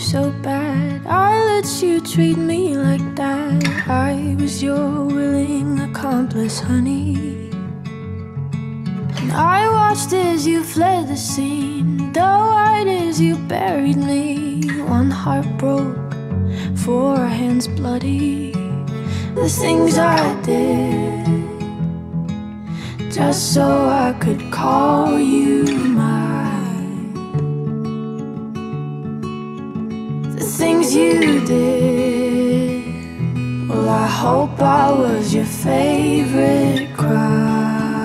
so bad. I let you treat me like that. I was your willing accomplice, honey. And I watched as you fled the scene, doe-eyed as you buried me. One heart broke, 4 hands bloody. The things I did just so I could call you mine. The things you did, well, I hope I was your favorite crime.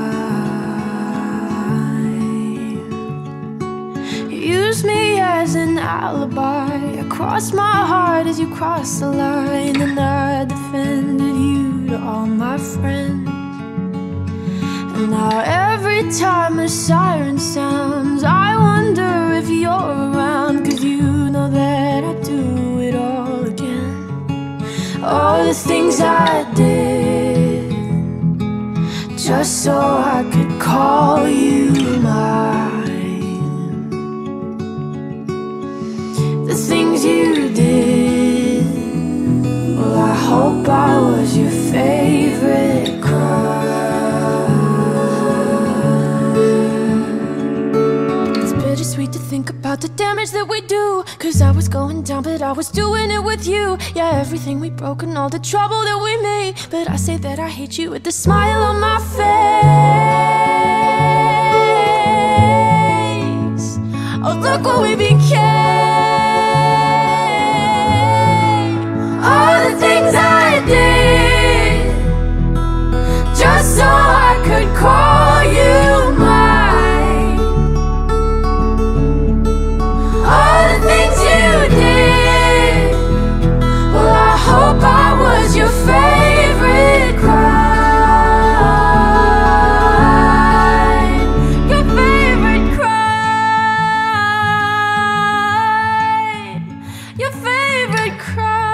You used me as an alibi. I crossed my heart as you crossed the line, and I defended you to all my friends. And now every time a siren sounds, I wonder if you're around, 'cause you know that I do it all again. All the things I did just so I could call you mine. The things you did, well, I hope I was your favorite crime. Sweet to think about the damage that we do, 'cause I was going down but I was doing it with you. Yeah, everything we broke and all the trouble that we made, but I say that I hate you with a smile on my face. Oh, look what we became. All the things I did just so I could call you mine. All the things you did, well, I hope I was your favorite crime. Your favorite crime. Your favorite crime.